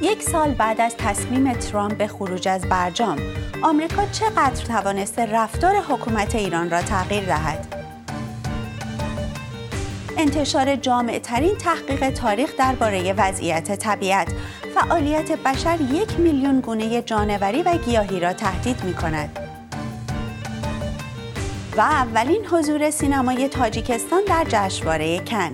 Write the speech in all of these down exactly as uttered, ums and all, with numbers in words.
یک سال بعد از تصمیم ترامپ به خروج از برجام، آمریکا چقدر توانسته رفتار حکومت ایران را تغییر دهد؟ انتشار جامع‌ترین تحقیق تاریخ درباره وضعیت طبیعت، فعالیت بشر یک میلیون گونه جانوری و گیاهی را تهدید می‌کند. و اولین حضور سینمای تاجیکستان در جشنواره کن.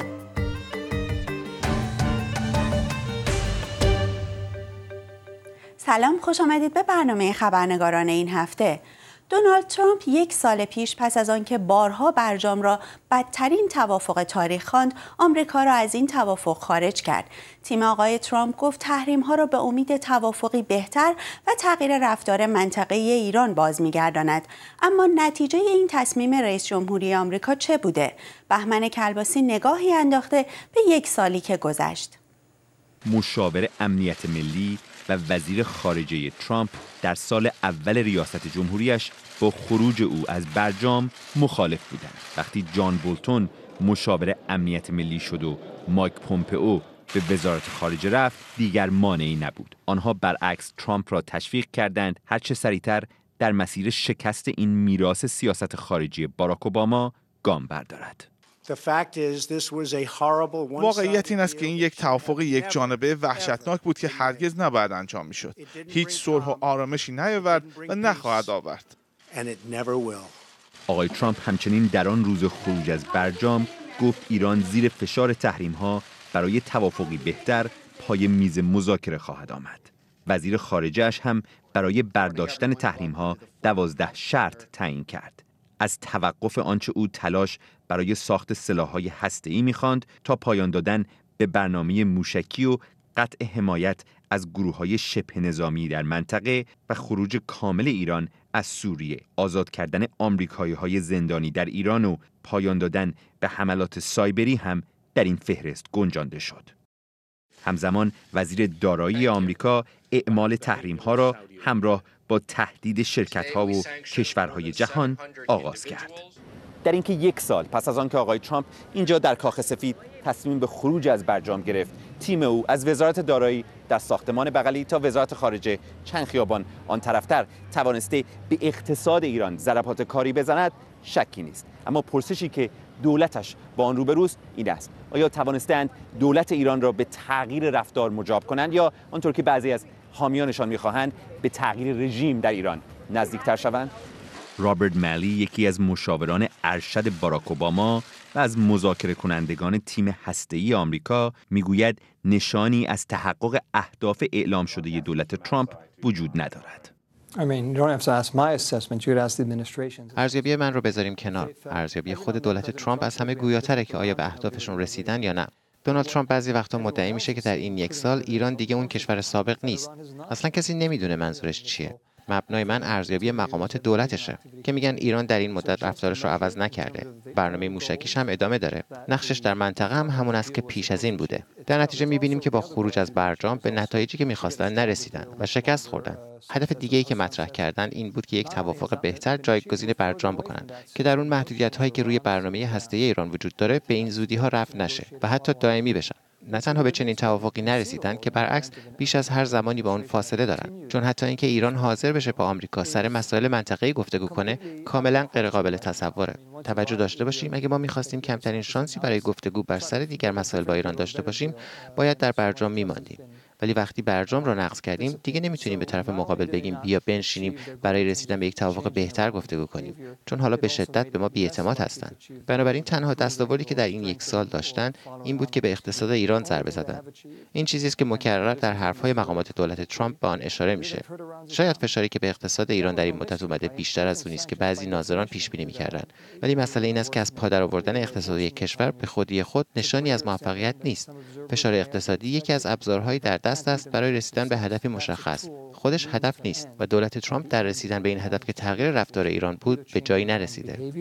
سلام، خوش آمدید به برنامه خبرنگاران این هفته. دونالد ترامپ یک سال پیش پس از آنکه بارها برجام را بدترین توافق تاریخ خواند، آمریکا را از این توافق خارج کرد. تیم آقای ترامپ گفت تحریم‌ها را به امید توافقی بهتر و تغییر رفتار منطقه‌ای ایران باز می‌گرداند. اما نتیجه این تصمیم رئیس جمهوری آمریکا چه بوده؟ بهمن کلباسی نگاهی انداخته به یک سالی که گذشت. مشاور امنیت ملی و وزیر خارجه ترامپ در سال اول ریاست جمهوریش با خروج او از برجام مخالف بودند. وقتی جان بولتون مشاور امنیت ملی شد و مایک پومپئو به وزارت خارجه رفت، دیگر مانعی نبود. آنها برعکس ترامپ را تشویق کردند هرچه سریعتر در مسیر شکست این میراث سیاست خارجی باراک اوباما گام بردارد. واقعیت این است که این یک توافق یک جانبه وحشتناک بود که هرگز نباید انجام میشد. هیچ صلح و آرامشی نیاورد و نخواهد آورد. آقای ترامپ همچنین در آن روز خروج از برجام گفت ایران زیر فشار تحریم‌ها برای توافقی بهتر پای میز مذاکره خواهد آمد. وزیر خارجه‌اش هم برای برداشتن تحریم‌ها دوازده شرط تعیین کرد. از توقف آنچه او تلاش برای ساخت سلاح‌های هسته‌ای می‌خواند تا پایان دادن به برنامه موشکی و قطع حمایت از گروه‌های شبه نظامی در منطقه و خروج کامل ایران از سوریه، آزاد کردن آمریکایی‌های زندانی در ایران و پایان دادن به حملات سایبری هم در این فهرست گنجانده شد. همزمان وزیر دارایی آمریکا اعمال تحریم‌ها را همراه با تهدید شرکت‌ها و کشورهای جهان آغاز کرد. در اینکه یک سال پس از آنکه آقای ترامپ اینجا در کاخ سفید تصمیم به خروج از برجام گرفت، تیم او از وزارت دارایی در ساختمان بغلی تا وزارت خارجه چند خیابان آن طرفتر توانسته به اقتصاد ایران ضربات کاری بزند، شکی نیست. اما پرسشی که دولتش با آن روبروست این است: آیا توانستند دولت ایران را به تغییر رفتار مجاب کنند یا آنطور که بعضی از حامیانشان می‌خواهند به تغییر رژیم در ایران نزدیکتر شوند؟ رابرت مالی، یکی از مشاوران ارشد باراک اوباما و از مذاکره کنندگان تیم هسته‌ای آمریکا، میگوید نشانی از تحقق اهداف اعلام شده دولت ترامپ وجود ندارد. ارزیابی من رو بذاریم کنار. ارزیابی خود دولت ترامپ از همه گویاتره که آیا به اهدافشون رسیدن یا نه. دونالد ترامپ بعضی وقتا مدعی میشه که در این یک سال ایران دیگه اون کشور سابق نیست. اصلا کسی نمیدونه منظورش چیه. مبنای من ارزیابی مقامات دولتشه که میگن ایران در این مدت رفتارش رو عوض نکرده. برنامه موشکیش هم ادامه داره. نقشش در منطقه هم همون است که پیش از این بوده. در نتیجه میبینیم که با خروج از برجام به نتایجی که میخواستن نرسیدن و شکست خوردن. هدف دیگه‌ای که مطرح کردن این بود که یک توافق بهتر جایگزین برجام بکنن که در اون محدودیت‌هایی که روی برنامه هسته‌ای ایران وجود داره به این زودی‌ها رفع نشه و حتی دائمی بشن. نه تنها به چنین توافقی نرسیدن که برعکس بیش از هر زمانی با اون فاصله دارن، چون حتی اینکه ایران حاضر بشه با آمریکا سر مسائل منطقه‌ای گفتگو کنه کاملا غیر قابل تصوره. توجه داشته باشیم اگه ما می‌خواستیم کمترین شانسی برای گفتگو بر سر دیگر مسائل با ایران داشته باشیم، باید در برجام می‌ماندیم. ولی وقتی برجام رو نقض کردیم دیگه نمیتونیم به طرف مقابل بگیم بیا بنشینیم برای رسیدن به یک توافق بهتر گفتگو کنیم، چون حالا به شدت به ما بی‌اعتماد هستند. بنابراین تنها دستاوردی که در این یک سال داشتن این بود که به اقتصاد ایران ضربه زدن. این چیزی است که مکرر در حرف‌های مقامات دولت ترامپ به آن اشاره میشه. شاید فشاری که به اقتصاد ایران در این مدت اومده بیشتر از اون است که بعضی ناظران پیش بینی می‌کردند، ولی مسئله این است که از پا درآوردن اقتصاد یک کشور به خودی خود نشانی از موفقیت نیست. فشار اقتصادی یکی از ابزارهای در دست است برای رسیدن به هدفی مشخص. خودش هدف نیست و دولت ترامپ در رسیدن به این هدف که تغییر رفتار ایران بود به جایی نرسیده.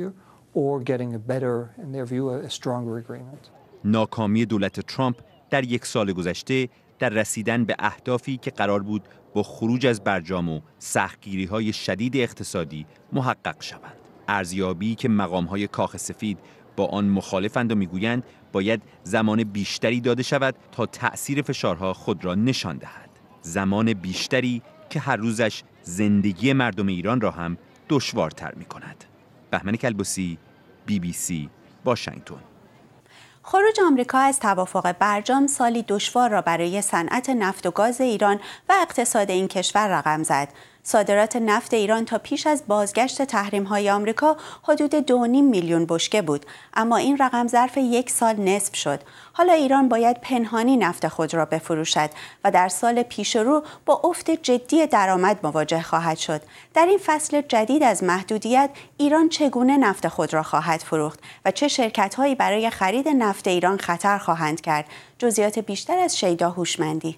ناکامی دولت ترامپ در یک سال گذشته در رسیدن به اهدافی که قرار بود با خروج از برجام و سختگیری‌های شدید اقتصادی محقق شوند. ارزیابی که مقام‌های کاخ سفید با آن مخالفند و میگویند باید زمان بیشتری داده شود تا تأثیر فشارها خود را نشان دهد. زمان بیشتری که هر روزش زندگی مردم ایران را هم دشوارتر می کند. بهمن کلباسی، بی بی سی، واشنگتن. خروج آمریکا از توافق برجام سالی دشوار را برای صنعت نفت و گاز ایران و اقتصاد این کشور رقم زد. صادرات نفت ایران تا پیش از بازگشت تحریم‌های آمریکا حدود دو و نیم میلیون بشکه بود، اما این رقم ظرف یک سال نصف شد. حالا ایران باید پنهانی نفت خود را بفروشد و در سال پیش رو با افت جدی درآمد مواجه خواهد شد. در این فصل جدید از محدودیت، ایران چگونه نفت خود را خواهد فروخت و چه شرکت‌هایی برای خرید نفت ایران خطر خواهند کرد؟ جزئیات بیشتر از شیدا هوشمندی.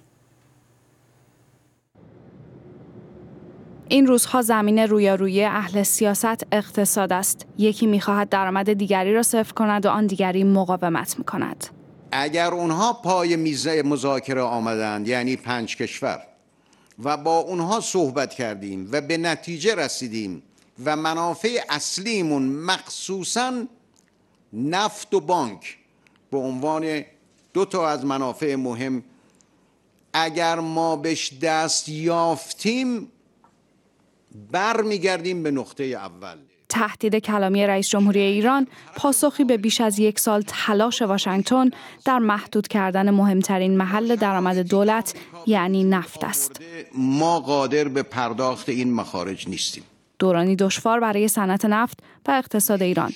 این روزها زمین رویارویی اهل سیاست اقتصاد است. یکی می‌خواهد درآمد دیگری را صفر کند و آن دیگری مقاومت می‌کند. اگر اونها پای میز مذاکره آمدند، یعنی پنج کشور، و با اونها صحبت کردیم و به نتیجه رسیدیم و منافع اصلیمون مخصوصاً نفت و بانک به عنوان دو تا از منافع مهم، اگر ما بهش دست یافتیم برمیگردیم به نقطه اول. تهدید کلامی رئیس جمهوری ایران پاسخی به بیش از یک سال تلاش واشنگتن در محدود کردن مهمترین محل درآمد دولت یعنی نفت است. ما قادر به پرداخت این مخارج نیستیم. دورانی دشوار برای صنعت نفت و اقتصاد ایران.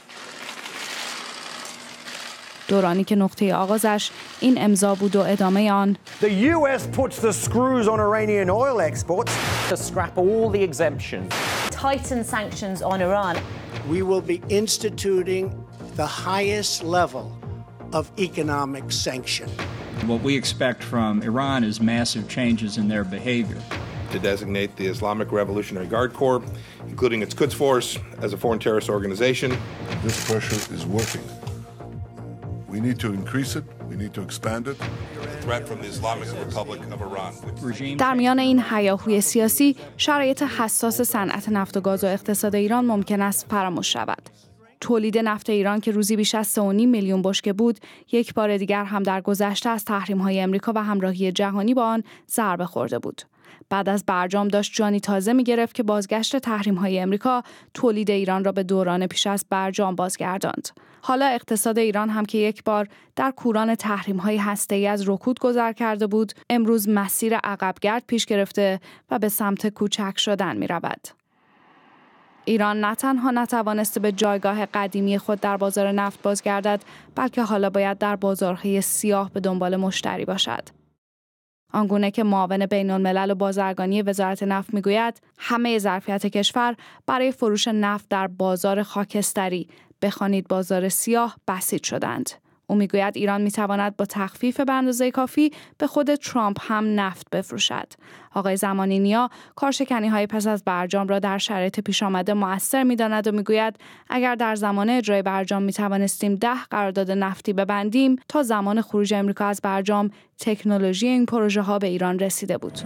دورانی که نقطه آغازش این امضا بود و ادامه آن. The U S puts the screws on Iranian oil exports to scrap all the exemptions. Tighten sanctions on Iran. We will be instituting the highest level of economic sanction. What we expect from Iran is massive changes in their behavior. To designate the Islamic Revolutionary Guard Corps, including its Quds Force, as a foreign terrorist organization. This pressure is working. We need to increase it. We need to expand it. The threat from the Islamic Republic of Iran. در میان این هیاهوی سیاسی، شرایط حساس صنعت نفت و گاز و اقتصاد ایران ممکن است فراموش شود. تولید نفت ایران که روزی بیش از سه و نیم میلیون بشکه بود، یک بار دیگر هم در گذشته از تحریم‌های آمریکا و همراهی جهانی با آن ضربه خورده بود. بعد از برجام داشت جانی تازه می‌گرفت که بازگشت تحریم‌های آمریکا تولید ایران را به دوران پیش از برجام بازگرداند. حالا اقتصاد ایران هم که یک بار در کوران تحریم‌های هسته‌ای از رکود گذر کرده بود، امروز مسیر عقبگرد پیش گرفته و به سمت کوچک شدن می‌رود. ایران نه تنها نتوانسته به جایگاه قدیمی خود در بازار نفت بازگردد، بلکه حالا باید در بازارهای سیاه به دنبال مشتری باشد. آنگونه که معاون بین‌الملل و بازرگانی وزارت نفت میگوید، همه ظرفیت کشور برای فروش نفت در بازار خاکستری، بخوانید بازار سیاه، بسیج شدند. او میگوید ایران میتواند با تخفیف به اندازه کافی به خود ترامپ هم نفت بفروشد. آقای زمانی نیا کارشکنی‌های پس از برجام را در شرایط پیش آمده مؤثر می‌داند و میگوید اگر در زمان اجرای برجام میتوانستیم ده قرارداد نفتی ببندیم، تا زمان خروج آمریکا از برجام تکنولوژی این پروژه ها به ایران رسیده بود.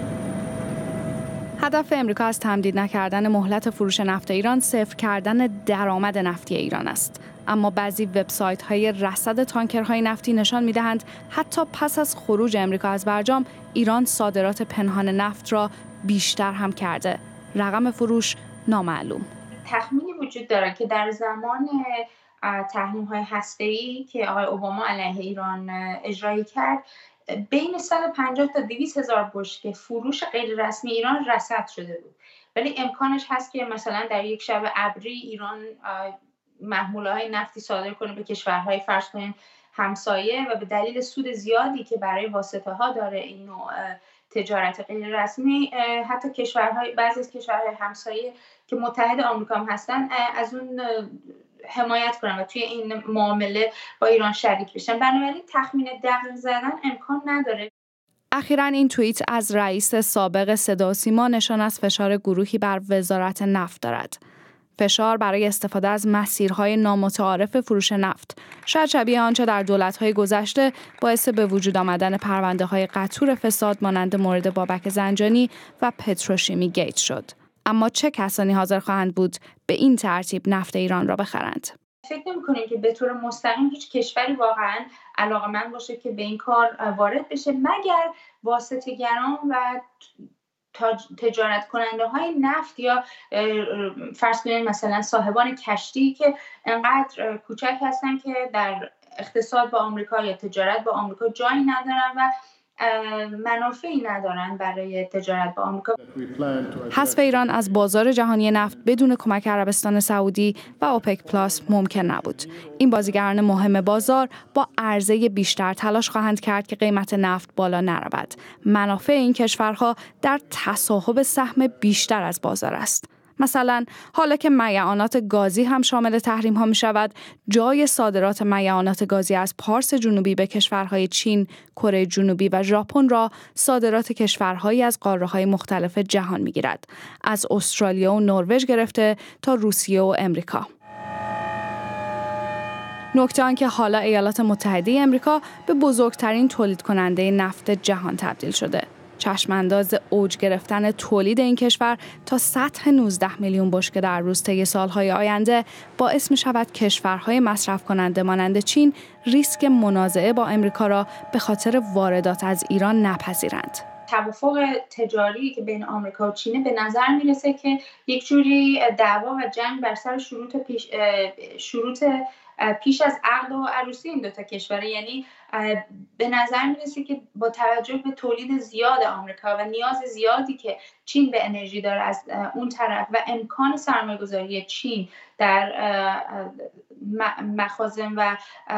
هدف امریکا از تمدید نکردن مهلت فروش نفت ایران صفر کردن درآمد نفتی ایران است. اما بعضی وبسایت‌های رصد تانکرهای نفتی نشان می‌دهند حتی پس از خروج امریکا از برجام، ایران صادرات پنهان نفت را بیشتر هم کرده. رقم فروش نامعلوم. تخمینی وجود دارد که در زمان تحریم‌های هسته‌ای که آقای اوباما علیه ایران اجرایی کرد، بین صد و پنجاه تا دویست هزار بشکه فروش غیر رسمی ایران رصد شده بود. ولی امکانش هست که مثلا در یک شب ابری ایران محموله‌های نفتی صادر کنه به کشورهای فرض کنیم همسایه و به دلیل سود زیادی که برای واسطه‌ها داره این نوع تجارت غیر رسمی، حتی کشورهای بعضی از کشورهای همسایه که متحد آمریکا هم هستن از اون حمایت کنن و توی این معامله با ایران شریک بشن. بنابراین تخمین دقیق زدن امکان نداره. اخیراً این توییت از رئیس سابق صدا و سیما نشان از فشار گروهی بر وزارت نفت دارد. فشار برای استفاده از مسیرهای نامتعارف فروش نفت، شاید شبیه آنچه در دولت‌های گذشته باعث به وجود آمدن پرونده‌های قطور فساد مانند مورد بابک زنجانی و پتروشیمی گیت شد. اما چه کسانی حاضر خواهند بود به این ترتیب نفت ایران را بخرند؟ فکر نمی‌کنیم که به طور مستقیم هیچ کشوری واقعاً علاقه‌مند باشه که به این کار وارد بشه، مگر واسطه‌گران و تجارت کننده های نفت یا فرض کنید مثلا صاحبان کشتی که انقدر کوچک هستن که در اقتصاد با آمریکا یا تجارت با آمریکا جایی ندارن و منافعی ندارن برای تجارت با آمریکا. حذف ایران از بازار جهانی نفت بدون کمک عربستان سعودی و اوپک پلاس ممکن نبود. این بازیگران مهم بازار با عرضه بیشتر تلاش خواهند کرد که قیمت نفت بالا نرود. منافع این کشورها در تصاحب سهم بیشتر از بازار است. مثلا حالا که میعانات گازی هم شامل تحریم ها می شود، جای صادرات میعانات گازی از پارس جنوبی به کشورهای چین، کره جنوبی و ژاپن را صادرات کشورهایی از قاره‌های مختلف جهان می گیرد، از استرالیا و نروژ گرفته تا روسیه و امریکا. نکته آن که حالا ایالات متحده امریکا به بزرگترین تولید کننده نفت جهان تبدیل شده. چشمانداز اوج گرفتن تولید این کشور تا سطح نوزده میلیون بشکه در روز طی سالهای آینده باعث می شود کشورهای مصرف کننده مانند چین ریسک منازعه با امریکا را به خاطر واردات از ایران نپذیرند. توافق تجاری که بین آمریکا و چین به نظر میرسه که یک جوری دعوا و جنگ بر سر شروط پیش شروط پیش از عقد و عروسی این دو تا کشور، یعنی به نظر میرسه که با توجه به تولید زیاد آمریکا و نیاز زیادی که چین به انرژی داره از اون طرف و امکان سرمایه‌گذاری چین در مخازن و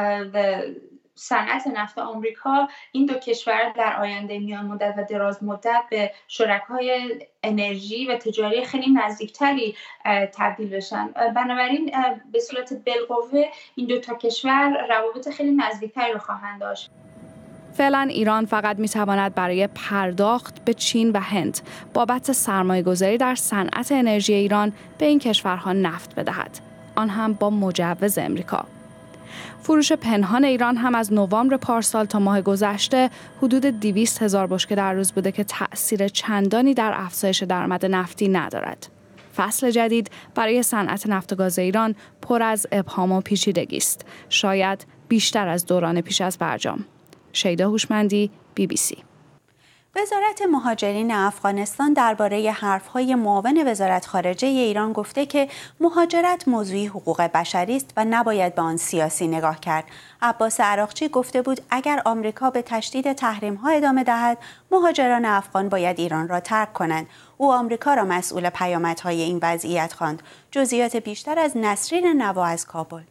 صنعت نفت آمریکا، این دو کشور در آینده میان مدت و دراز مدت به شرکای انرژی و تجاری خیلی نزدیکتری تبدیل بشن. بنابراین به صورت بالقوه این دو تا کشور روابط خیلی نزدیکتری رو خواهند داشت. فعلا ایران فقط میتواند برای پرداخت به چین و هند بابت سرمایه‌گذاری در صنعت انرژی ایران به این کشورها نفت بدهد، آن هم با مجوز امریکا. فروش پنهان ایران هم از نوامبر پارسال تا ماه گذشته حدود دویست هزار بشکه در روز بوده که تأثیر چندانی در افزایش درآمد نفتی ندارد. فصل جدید برای صنعت نفت و گاز ایران پر از ابهام و پیچیدگی است، شاید بیشتر از دوران پیش از برجام. شیدا هوشمندی، بی بی سی. وزارت مهاجرین افغانستان درباره حرف‌های معاون وزارت خارجه ایران گفته که مهاجرت موضوعی حقوق بشری است و نباید به آن سیاسی نگاه کرد. عباس عراقچی گفته بود اگر آمریکا به تشدید تحریم‌ها ادامه دهد، مهاجران افغان باید ایران را ترک کنند. او آمریکا را مسئول پیامدهای این وضعیت خواند. جزئیات بیشتر از نسرین نوا از کابل.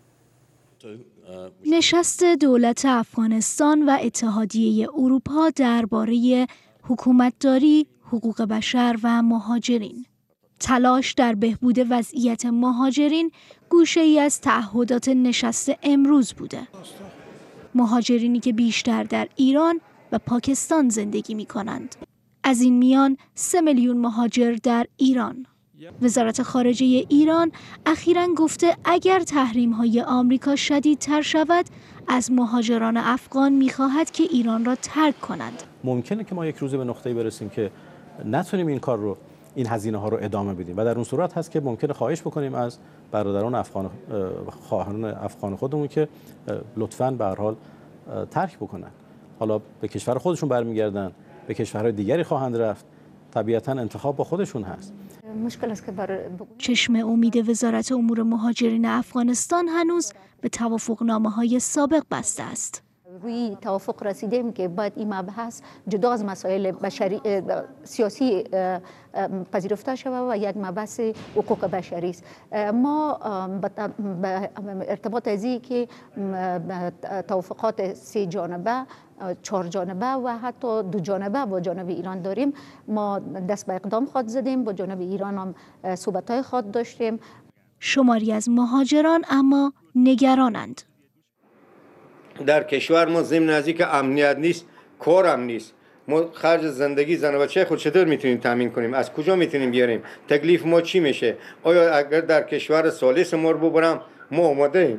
نشست دولت افغانستان و اتحادیه اروپا درباره حکومتداری، حقوق بشر و مهاجرین. تلاش در بهبود وضعیت مهاجرین گوشه‌ای از تعهدات نشست امروز بوده. مهاجرینی که بیشتر در ایران و پاکستان زندگی می کنند. از این میان سه میلیون مهاجر در ایران. وزارت خارجه ایران اخیراً گفته اگر تحریم‌های آمریکا شدیدتر شود، از مهاجران افغان می‌خواهد که ایران را ترک کنند. ممکنه که ما یک روز به نقطه‌ای برسیم که نتونیم این کار رو، این هزینه‌ها رو ادامه بدیم و در اون صورت هست که ممکنه خواهش بکنیم از برادران افغان خواهران افغان خودمون که لطفاً به هر حال ترک بکنن. حالا به کشور خودشون برمیگردن، به کشورهای دیگری خواهند رفت. طبیعتاً انتخاب با خودشون هست. مشکل است که بر چشم امید وزارت امور مهاجرین افغانستان هنوز به توافقنامه‌های سابق بسته است. روی توافق رسیدیم که باید این مبحث جدا از مسائل بشری سیاسی پذیرفته شود و یک مبحث حقوق بشری است. ما به ارتباط ازی که توافقات سه جانبه، چهار جانبه و حتی دو جانبه با جانب ایران داریم، ما دست به اقدام خود زدیم، با جانب ایران هم صحبت‌های خود داشتیم. شماری از مهاجران اما نگرانند. در کشور ما ضمن از اینکه امنیت نیست، کارم نیست. ما خرج زندگی زن و بچه خود چطور میتونیم تامین کنیم؟ از کجا میتونیم بیاریم؟ تکلیف ما چی میشه؟ آیا اگر در کشور ثالث ما رو ببرم ما آماده ایم؟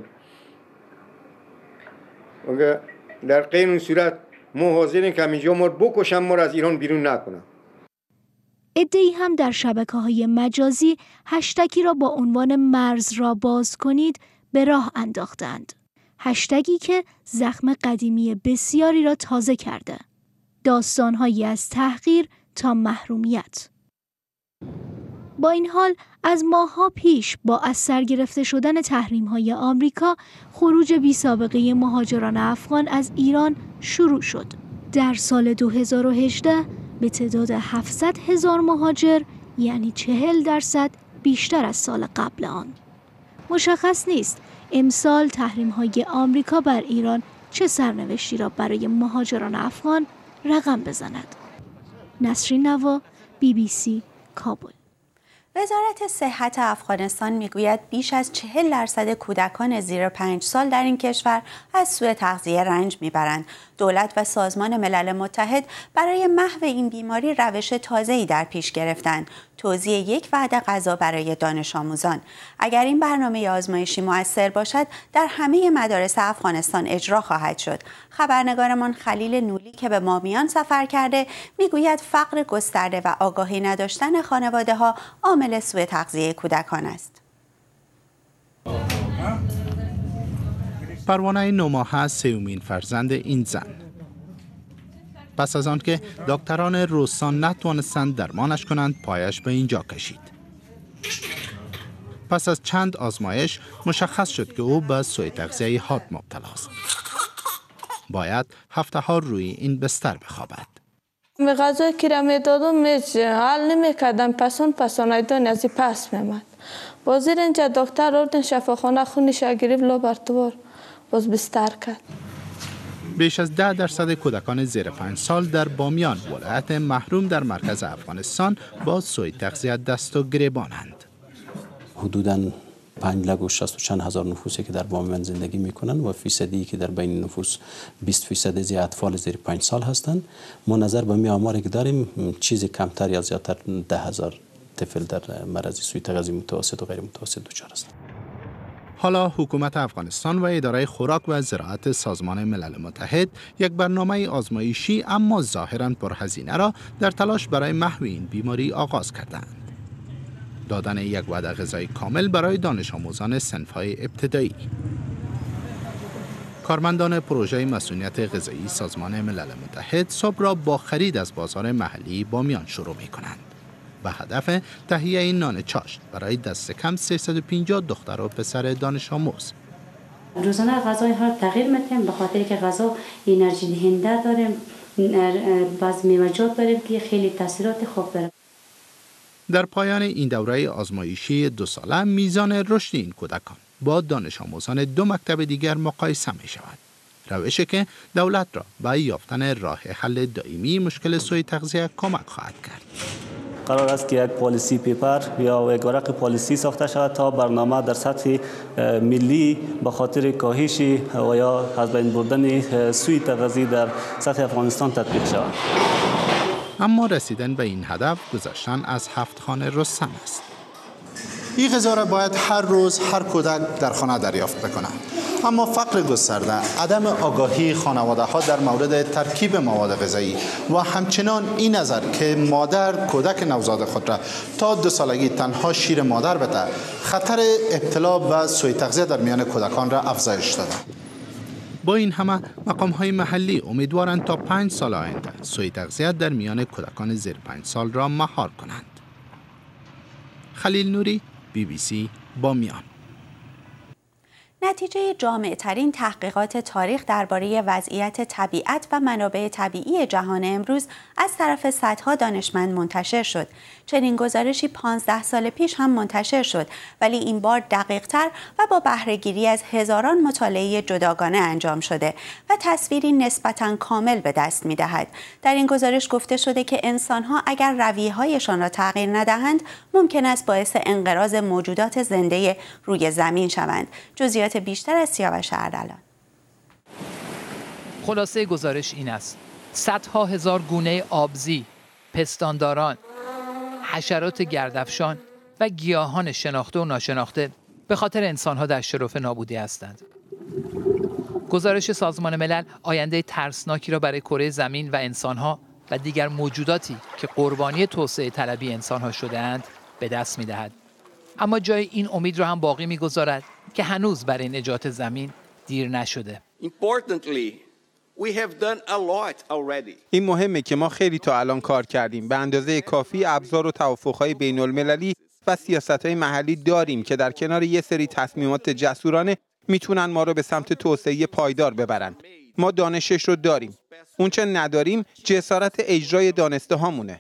اگر در غیر این صورت ما حاضریم که همینجا ما رو بکشم، ما رو از ایران بیرون نکنم. عده‌ای هم در شبکه‌های مجازی هشتگی را با عنوان مرز را باز کنید به راه انداختند. هشتگی که زخم قدیمی بسیاری را تازه کرده. داستان‌هایی از تحقیر تا محرومیت. با این حال از ماه‌ها پیش با از سر گرفته شدن تحریم‌های آمریکا، خروج بی‌سابقه مهاجران افغان از ایران شروع شد. در سال دو هزار و هجده به تعداد هفتصد هزار مهاجر، یعنی چهل درصد بیشتر از سال قبل آن. مشخص نیست امسال تحریم‌های آمریکا بر ایران چه سرنوشتی را برای مهاجران افغان رقم بزند. نسرین نوا، بی بی سی، کابل. وزارت صحت افغانستان میگوید بیش از چهل درصد کودکان زیر پنج سال در این کشور از سوء تغذیه رنج میبرند. دولت و سازمان ملل متحد برای محو این بیماری روش تازه‌ای در پیش گرفتند: توزیع یک وعده غذا برای دانش آموزان. اگر این برنامه آزمایشی مؤثر باشد، در همه مدارس افغانستان اجرا خواهد شد. خبرنگارمان خلیل نولی که به مامیان سفر کرده میگوید فقر گسترده و آگاهی نداشتن خانواده‌ها عامل سوء تغذیه کودکان است. پروانه نوماهه سومین فرزند این زن. پس از آن که دکتران روستان نتوانستند درمانش کنند، پایش به اینجا کشید. پس از چند آزمایش مشخص شد که او به سوء تغذیه حاد مبتلا است. باید هفته ها روی این بستر بخوابد. به غذایی که را میدادم میج حل نمیکردم، پسان پسان ایدان ازی پس میمد. بازیر اینجا دکتر اردن شفاخانه خونش گریب لا برتوار باز بستر کرد. بیش از ده درصد کودکان زیر پنج سال در بامیان، ولایت محروم در مرکز افغانستان، با سوء تغذیه دست و گریبانند. حدوداً پنج لک و شصت و چند هزار نفوسی که در بامیان زندگی میکنن و فیصدی که در بین نفوس بیست فیصد زی اطفال زیر پنج سال هستند. ما نظر به می آماری که داریم چیزی کمتر یا زیادتر ده هزار طفل در مرض سوء تغذیه متوسط و غیر متوسط دچار است. حالا حکومت افغانستان و اداره خوراک و زراعت سازمان ملل متحد یک برنامه آزمایشی اما ظاهراً پرهزینه را در تلاش برای محو این بیماری آغاز کردند. دادن یک وعده غذایی کامل برای دانش آموزان صنف‌های ابتدایی. کارمندان پروژه مسئولیت غذایی سازمان ملل متحد صبح را با خرید از بازار محلی بامیان شروع می‌کنند و هدف تهیه این نان چاشت برای دست کم سیصد و پنجاه دختر و پسر دانش آموز. روزانه غذای ها تغییر میدیم به خاطر که غذا انرژی دهنده داریم، بعض میوه‌جات داریم که خیلی تاثیرات خوب داره. در پایان این دوره آزمایشی دو ساله میزان رشد این کودکان با دانش آموزان دو مکتب دیگر مقایسه می شود. روشی که دولت را به یافتن راه حل دائمی مشکل سوء تغذیه کمک خواهد کرد. قرار است که یک پالیسی پیپر یا یک ورق پالیسی ساخته شود تا برنامه در سطح ملی به خاطر کاهش و یا از بین بردن سوء تغذیه در سطح افغانستان تطبیق شود. اما رسیدن به این هدف گذشتن از هفت خانه رستم است. این غذا را باید هر روز هر کودک در خانه دریافت بکنه. اما فقر گسترده، عدم آگاهی خانواده ها در مورد ترکیب مواد غذایی و همچنان این نظر که مادر کودک نوزاد خود را تا دو سالگی تنها شیر مادر بده، خطر ابتلا به سوء تغذیه در میان کودکان را افزایش داده. با این همه مقام‌های محلی امیدوارند تا پنج سال آینده سوء تغذیه در میان کودکان زیر پنج سال را مهار کنند. خلیل نوری، بی بی سی، بامیان. نتیجه جامع‌ترین تحقیقات تاریخ درباره وضعیت طبیعت و منابع طبیعی جهان امروز از طرف صدها دانشمند منتشر شد. چنین گزارشی پانزده سال پیش هم منتشر شد، ولی این بار دقیق‌تر و با بهره‌گیری از هزاران مطالعه جداگانه انجام شده و تصویری نسبتاً کامل به دست می‌دهد. در این گزارش گفته شده که انسان‌ها اگر رویه‌هایشان را تغییر ندهند، ممکن است باعث انقراض موجودات زنده روی زمین شوند. جزئیات بیشتر از سیاوش اردلان. خلاصه گزارش این است: صدها هزار گونه آبزی، پستانداران، حشرات گردافشان و گیاهان شناخته و ناشناخته به خاطر انسان‌ها در شرف نابودی هستند. گزارش سازمان ملل آینده ترسناکی را برای کره زمین و انسان‌ها و دیگر موجوداتی که قربانی توسعه طلبی انسان‌ها شده‌اند به دست می‌دهد. اما جای این امید را هم باقی می‌گذارد که هنوز برای نجات زمین دیر نشده. این مهمه که ما خیلی تا الان کار کردیم. به اندازه کافی ابزار و توافق‌های بین‌المللی و سیاست‌های محلی داریم که در کنار یه سری تصمیمات جسورانه میتونن ما رو به سمت توسعه پایدار ببرن. ما دانشش رو داریم. اون چه نداریم جسارت اجرای دانسته هامونه.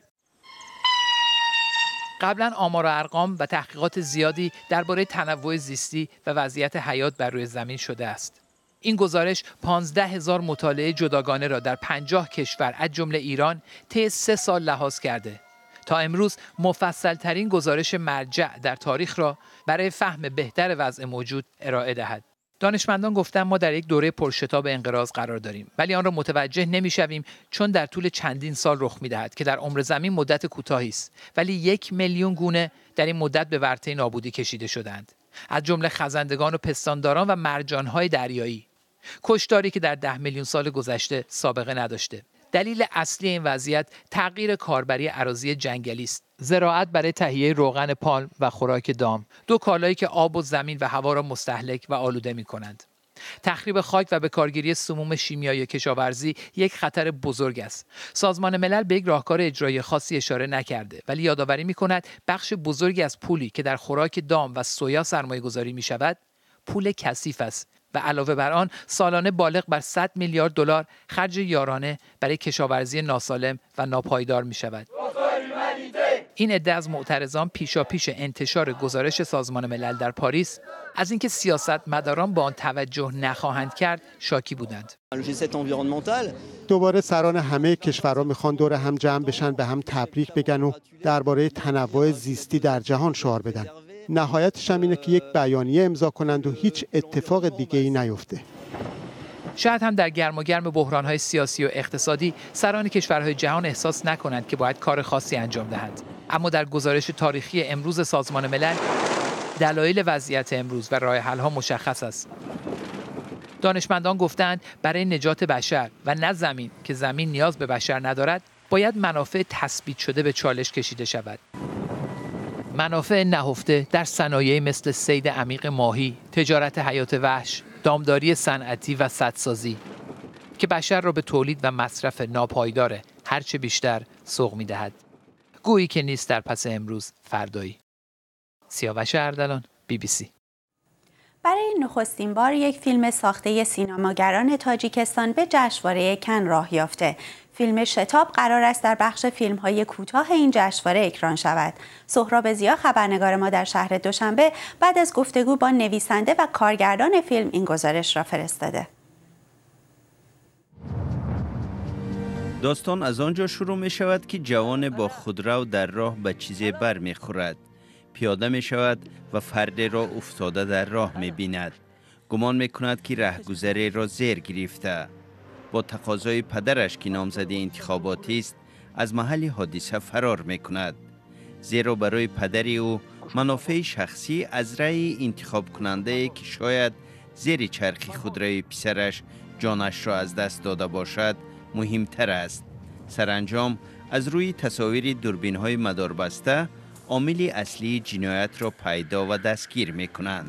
قبلا آمار و ارقام و تحقیقات زیادی درباره تنوع زیستی و وضعیت حیات بر روی زمین شده است. این گزارش پانزده هزار مطالعه جداگانه را در پنجاه کشور از جمله ایران طی سه سال لحاظ کرده تا امروز مفصل ترین گزارش مرجع در تاریخ را برای فهم بهتر وضع موجود ارائه دهد. دانشمندان گفتند ما در یک دوره پرشتاب انقراض قرار داریم، ولی آن را متوجه نمی‌شویم چون در طول چندین سال رخ می‌دهد که در عمر زمین مدت کوتاهی است، ولی یک میلیون گونه در این مدت به ورطه نابودی کشیده شدند، از جمله خزندگان و پستانداران و مرجان‌های دریایی. کشتاری که در ده میلیون سال گذشته سابقه نداشته. دلیل اصلی این وضعیت تغییر کاربری اراضی جنگلی است. زراعت برای تهیه روغن پالم و خوراک دام، دو کالایی که آب و زمین و هوا را مستهلک و آلوده می‌کنند. تخریب خاک و به کارگیری سموم شیمیایی کشاورزی یک خطر بزرگ است. سازمان ملل به یک راهکار اجرایی خاصی اشاره نکرده، ولی یادآوری می‌کند بخش بزرگی از پولی که در خوراک دام و سویا سرمایه‌گذاری می‌شود، پول کثیف است و علاوه بر آن سالانه بالغ بر صد میلیارد دلار خرج یارانه برای کشاورزی ناسالم و ناپایدار می شود. این عده از معترضان پیشاپیش انتشار گزارش سازمان ملل در پاریس از اینکه سیاستمداران با آن توجه نخواهند کرد شاکی بودند. دوباره سران همه کشورها میخوان دور هم جمع بشن، به هم تبریک بگن و درباره تنوع زیستی در جهان شعار بدن. نهایتش هم اینه که یک بیانیه امضا کنند و هیچ اتفاق دیگه ای نیفته. شاید هم در گرم و گرم بحران‌های سیاسی و اقتصادی سران کشورهای جهان احساس نکنند که باید کار خاصی انجام دهند. اما در گزارش تاریخی امروز سازمان ملل دلایل وضعیت امروز و راه حل‌ها مشخص است. دانشمندان گفتند برای نجات بشر و نه زمین که زمین نیاز به بشر ندارد، باید منافع تثبیت شده به چالش کشیده شود. منافع نهفته در صنایعی مثل صید عمیق ماهی، تجارت حیات وحش، دامداری صنعتی و سدسازی که بشر را به تولید و مصرف ناپایدار هرچه بیشتر سوق می‌دهد. گویی که نیست در پس امروز فردایی. سیاوش اردلان، بی بی سی. برای نخستین بار یک فیلم ساخته سینماگران تاجیکستان به جشنواره کن راه یافته. فیلم شتاب قرار است در بخش فیلم‌های کوتاه این جشنواره اکران شود. سهراب ضیا خبرنگار ما در شهر دوشنبه بعد از گفتگو با نویسنده و کارگردان فیلم این گزارش را فرستاده. داستان از آنجا شروع می شود که جوان با خودرو در راه به چیزی بر می خورد. پیاده می شود و فردی را افتاده در راه می بیند. گمان می کند که رهگذری را زیر گرفته. با تقاضای پدرش که نامزد انتخاباتی است از محل حادثه فرار می کند. زیرا برای پدری او منافع شخصی از رأی انتخاب کننده که شاید زیر چرخی خودروی پسرش جانش را از دست داده باشد مهمتر است. سرانجام از روی تصاویر دوربین های مداربسته عامل اصلی جنایت را پیدا و دستگیر می کنند.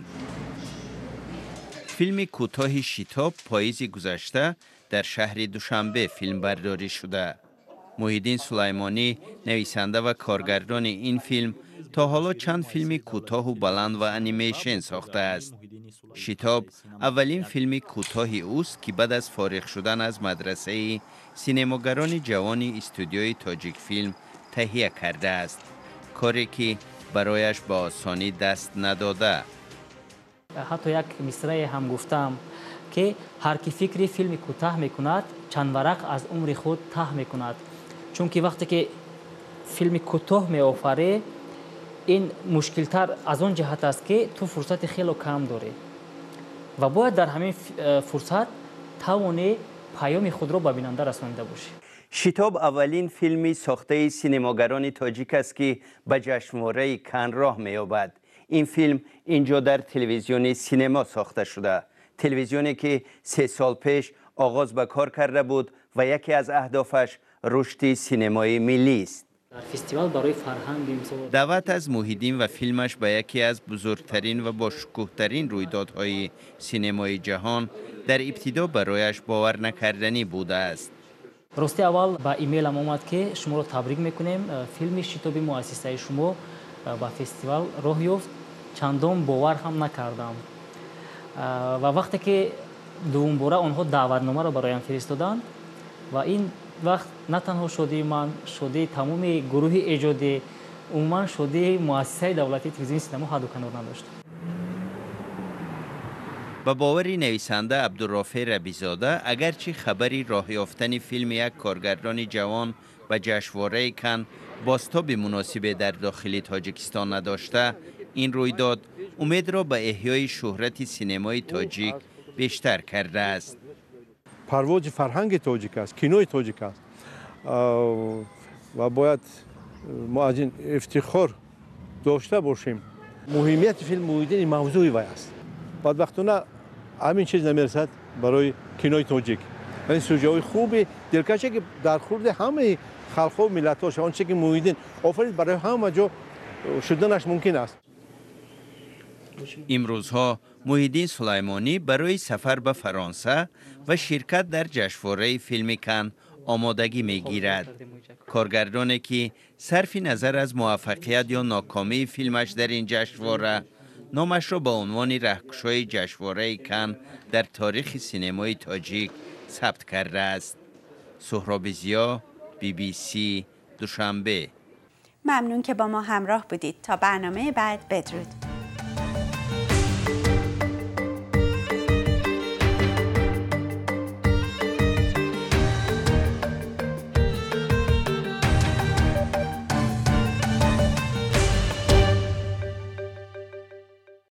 فیلم کوتاه شتاب پاییز گذشته در شهر دوشنبه فیلم برداری شده. محیدین سلیمانی نویسنده و کارگردان این فیلم تا حالا چند فیلم کوتاه و بلند و انیمیشن ساخته است. شتاب اولین فیلم کوتاه اوست که بعد از فارغ شدن از مدرسه سینماگران جوان استودیوی تاجیک فیلم تهیه کرده است. کاری که برایش با آسانی دست نداده. حتی یک مصرع هم گفتم که هر کی فکری فیلم کوتاه میکند چند ورق از عمر خود ته میکند، چون که وقتی که فیلم کوتاه میآفره این مشکل تر از اون جهت است که تو فرصت خیلی کم داری و باید در همین فرصت توانی پیام خود را به بیننده رسانده باشی. شتاب اولین فیلمی ساخته سینماگران تاجیک است که به جشنواره کن راه می‌یابد. این فیلم اینجا در تلویزیون سینما ساخته شده. تلویزیونی که سه سال پیش آغاز به کار کرده بود و یکی از اهدافش رشد سینمای ملی است. فستیوال برای فرهنگ دعوت از محیدین و فیلمش به یکی از بزرگترین و با شکوه‌ترین رویدادهای سینمای جهان در ابتدا برایش باور نکردنی بوده است. راستی اول با ایمیل هم اومد که شما رو تبریک میکنیم، فیلم شتابی مؤسسه شما با فستیوال راه یافت. چندان باور هم نکردم و وقتی که دوم باره آنها دعوتنامه رو برایم فرستادند و این وقت نه تنها شده من، شده تمام گروه ایجادی، عموما شده مؤسسه دولتی تلویزیون سینما هر دو کنار نداشت. با باوری نویسنده عبدالرافع ربیزاده، اگرچه خبری راه یافتن فیلم یک کارگردان جوان و جشنواره کن بازتاب مناسب در داخل تاجیکستان نداشته، این رویداد امید را به احیای شهرت سینمای تاجیک بیشتر کرده است. پرواز فرهنگ تاجیک است، کینوی تاجیک است و باید ما از این افتخار داشته باشیم. مهمیت فیلم محیدین این موضوعی وای است. بدبختانه همین چیز نمیرسد برای کینوی تاجیک. این سوژه‌های خوبی دلکشه که در خورد همه خلق و ملت‌ها آنچه که محیدین آفرید برای همه جا شدنش ممکن است. امروزها محیدین سلیمانی برای سفر به فرانسه و شرکت در جشنواره فیلم کن آمادگی میگیرد. کارگردانی که صرف نظر از موفقیت یا ناکامی فیلمش در این جشنواره نامش را به عنوان رهکشای جشنواره کن در تاریخ سینمای تاجیک ثبت کرده است. سهراب ضیا، بی بی سی، دوشنبه. ممنون که با ما همراه بودید. تا برنامه بعد، بدرود.